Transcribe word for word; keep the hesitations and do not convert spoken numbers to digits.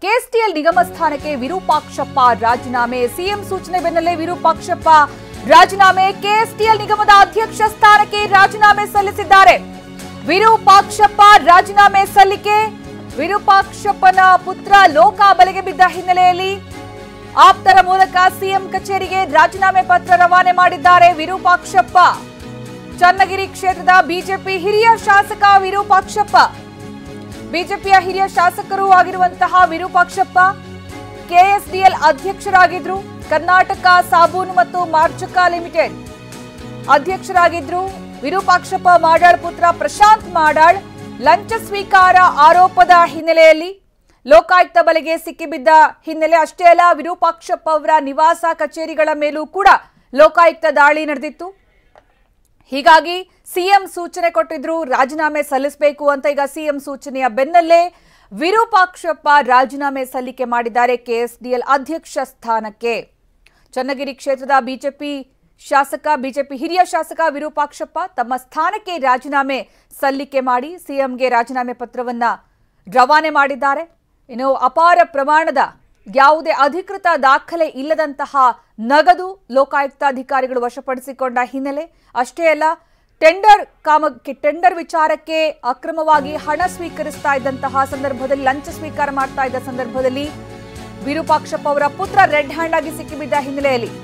ಕೆಎಸ್ಟಿಎಲ್ ನಿಗಮ ಸ್ಥಾನಕ್ಕೆ ವಿರೂಪಾಕ್ಷಪ್ಪ ರಾಜೀನಾಮೆ. ಸಿಎಂ ಸೂಚನೆ ಬೆನ್ನಲ್ಲೇ ವಿರೂಪಾಕ್ಷಪ್ಪ ರಾಜೀನಾಮೆ. ಕೆಎಸ್ಟಿಎಲ್ ನಿಗಮದ ಅಧ್ಯಕ್ಷ ಸ್ಥಾನಕ್ಕೆ ರಾಜೀನಾಮೆ ಸಲ್ಲಿಸಿದ್ದಾರೆ. ವಿರೂಪಾಕ್ಷಪ್ಪ ರಾಜೀನಾಮೆ ಸಲ್ಲಿಕೆ. ವಿರೂಪಾಕ್ಷಪ್ಪನ ಪುತ್ರ ಲೋಕ ಬಲೆಗೆ ಬಿದ್ದ ಹಿನ್ನೆಲೆಯಲ್ಲಿ ಆಪ್ತರ ಮೂಲಕ ಸಿಎಂ ಕಚೇರಿಗೆ ರಾಜೀನಾಮೆ ಪತ್ರ ರವಾನೆ ಮಾಡಿದ್ದಾರೆ ವಿರೂಪಾಕ್ಷಪ್ಪ. ಚನ್ನಗಿರಿ ಕ್ಷೇತ್ರದ ಬಿಜೆಪಿ ಹಿರಿಯ ಶಾಸಕ ವಿರೂಪಾಕ್ಷಪ್ಪ. ಬಿಜೆಪಿಯ ಹಿರಿಯ ಶಾಸಕರು ಆಗಿರುವಂತಹ ವಿರೂಪಾಕ್ಷಪ್ಪ ಕೆಎಸ್ಡಿಎಲ್ ಅಧ್ಯಕ್ಷರಾಗಿದ್ರು. ಕರ್ನಾಟಕ ಸಾಬೂನು ಮತ್ತು ಮಾರ್ಚಕ ಲಿಮಿಟೆಡ್ ಅಧ್ಯಕ್ಷರಾಗಿದ್ರು ವಿರೂಪಾಕ್ಷಪ್ಪ. ಮಾಡಾಳ್ ಪುತ್ರ ಪ್ರಶಾಂತ್ ಮಾಡಾಳ್ ಲಂಚ ಸ್ವೀಕಾರ ಆರೋಪದ ಹಿನ್ನೆಲೆಯಲ್ಲಿ ಲೋಕಾಯುಕ್ತ ಬಲೆಗೆ ಸಿಕ್ಕಿಬಿದ್ದ ಹಿನ್ನೆಲೆ ಅಷ್ಟೇ ಅಲ್ಲ, ವಿರೂಪಾಕ್ಷಪ್ಪ ಅವರ ನಿವಾಸ ಕಚೇರಿಗಳ ಮೇಲೂ ಕೂಡ ಲೋಕಾಯುಕ್ತ ದಾಳಿ ನಡೆದಿತ್ತು. ಹೀಗಾಗಿ ಸಿಎಂ ಸೂಚನೆ ಕೊಟ್ಟಿದ್ರು ರಾಜೀನಾಮೆ ಸಲ್ಲಿಸಬೇಕು ಅಂತ. ಈಗ ಸಿಎಂ ಸೂಚನೆಯ ಬೆನ್ನಲ್ಲೇ ವಿರೂಪಾಕ್ಷಪ್ಪ ರಾಜೀನಾಮೆ ಸಲ್ಲಿಕೆ ಮಾಡಿದ್ದಾರೆ ಕೆಎಸ್ಡಿಎಲ್ ಅಧ್ಯಕ್ಷ ಸ್ಥಾನಕ್ಕೆ. ಚನ್ನಗಿರಿ ಕ್ಷೇತ್ರದ ಬಿಜೆಪಿ ಶಾಸಕ ಬಿಜೆಪಿ ಹಿರಿಯ ಶಾಸಕ ವಿರೂಪಾಕ್ಷಪ್ಪ ತಮ್ಮ ಸ್ಥಾನಕ್ಕೆ ರಾಜೀನಾಮೆ ಸಲ್ಲಿಕೆ ಮಾಡಿ ಸಿಎಂಗೆ ರಾಜೀನಾಮೆ ಪತ್ರವನ್ನ ರವಾನೆ ಮಾಡಿದ್ದಾರೆ. ಇನ್ನು ಅಪಾರ ಪ್ರಮಾಣದ ಯಾವುದೇ ಅಧಿಕೃತ ದಾಖಲೆ ಇಲ್ಲದಂತಹ ನಗದು ಲೋಕಾಯುಕ್ತ ಅಧಿಕಾರಿಗಳು ವಶಪಡಿಸಿಕೊಂಡ ಹಿನ್ನೆಲೆ ಅಷ್ಟೇ ಅಲ್ಲ, ಟೆಂಡರ್ ಕಾಮಕ್ಕೆ ಟೆಂಡರ್ ವಿಚಾರಕ್ಕೆ ಅಕ್ರಮವಾಗಿ ಹಣ ಸ್ವೀಕರಿಸ್ತಾ ಇದ್ದಂತಹ ಸಂದರ್ಭದಲ್ಲಿ ಲಂಚ ಸ್ವೀಕಾರ ಮಾಡ್ತಾ ಇದ್ದ ಸಂದರ್ಭದಲ್ಲಿ ವಿರೂಪಾಕ್ಷಪ್ಪ ಅವರ ಪುತ್ರ ರೆಡ್ ಹ್ಯಾಂಡ್ ಆಗಿ ಸಿಕ್ಕಿಬಿದ್ದ ಹಿನ್ನೆಲೆಯಲ್ಲಿ